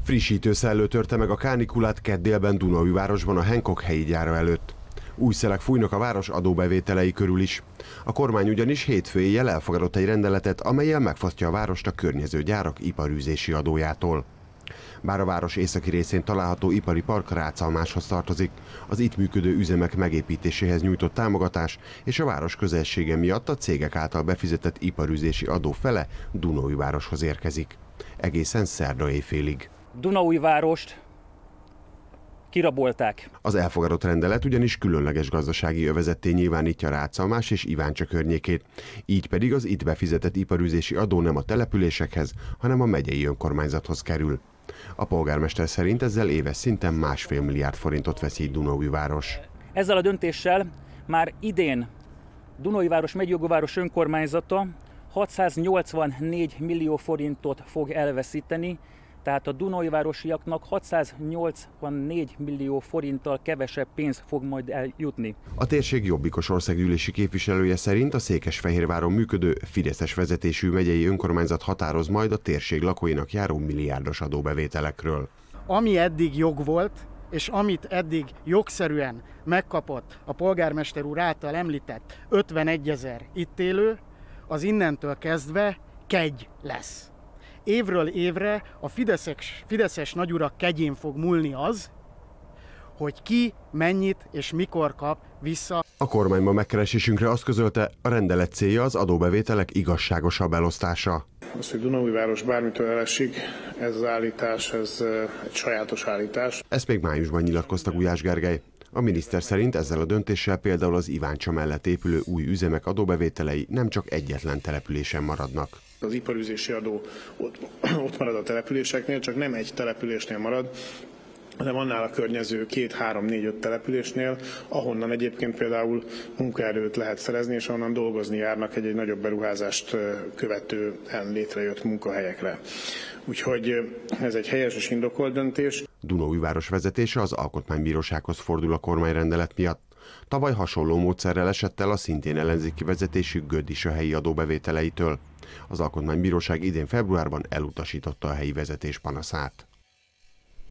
Frissítő szellő törte meg a kánikulát kedd délben Dunaújvárosban a Hancock helyi gyára előtt. Új szelek fújnak a város adóbevételei körül is. A kormány ugyanis hétfő éjjel elfogadott egy rendeletet, amellyel megfosztja a várost a környező gyárak iparűzési adójától. Bár a város északi részén található ipari park Rácalmáshoz tartozik, az itt működő üzemek megépítéséhez nyújtott támogatás és a város közelsége miatt a cégek által befizetett iparűzési adó fele Dunaújvároshoz érkezik. Egészen szerda éjfélig. Dunaújvárost kirabolták. Az elfogadott rendelet ugyanis különleges gazdasági övezetté nyilvánítja Rácalmás és Iváncsa környékét, így pedig az itt befizetett iparűzési adó nem a településekhez, hanem a megyei önkormányzathoz kerül. A polgármester szerint ezzel éves szinten 1,5 milliárd forintot veszít Dunaújváros. Ezzel a döntéssel már idén Dunaújváros megyjogóváros önkormányzata 684 millió forintot fog elveszíteni, tehát a dunaújvárosiaknak 684 millió forinttal kevesebb pénz fog majd eljutni. A térség jobbikos országgyűlési képviselője szerint a Székesfehérváron működő fideszes vezetésű megyei önkormányzat határoz majd a térség lakóinak járó milliárdos adóbevételekről. Ami eddig jog volt, és amit eddig jogszerűen megkapott a polgármester úr által említett 51 000 itt élő, az innentől kezdve kegy lesz. Évről évre a fideszes nagyurak kegyén fog múlni az, hogy ki mennyit és mikor kap vissza. A kormány ma megkeresésünkre azt közölte, a rendelet célja az adóbevételek igazságosabb elosztása. Az, hogy Dunaújváros bármitől elesik, ez az állítás, ez egy sajátos állítás. Ezt még májusban nyilatkozta Gulyás Gergely. A miniszter szerint ezzel a döntéssel például az Iváncsa mellett épülő új üzemek adóbevételei nem csak egyetlen településen maradnak. Az iparűzési adó ott marad a településeknél, csak nem egy településnél marad, hanem annál a környező 2, 3, 4, 5 településnél, ahonnan egyébként például munkaerőt lehet szerezni, és ahonnan dolgozni járnak egy nagyobb beruházást követően létrejött munkahelyekre. Úgyhogy ez egy helyes és indokolt döntés. Dunaújváros vezetése az Alkotmánybírósághoz fordul a kormányrendelet miatt. Tavaly hasonló módszerrel esett el a szintén ellenzéki vezetésű Gödd is a helyi adóbevételeitől. Az Alkotmánybíróság idén februárban elutasította a helyi vezetés panaszát.